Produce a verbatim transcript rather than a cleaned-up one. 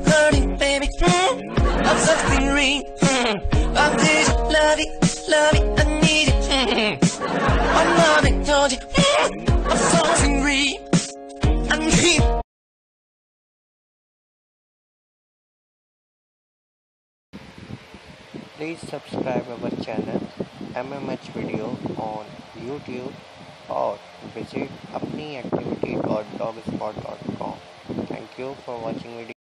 learning, baby. Mm. I'm something real. Mm. I need you, love it, love it, I need it. Mm. I'm loving, told you. Mm. I'm something real. I need it. Please subscribe our channel M M H Video on YouTube or visit apniactivity dot blogspot dot com. Thank you for watching video.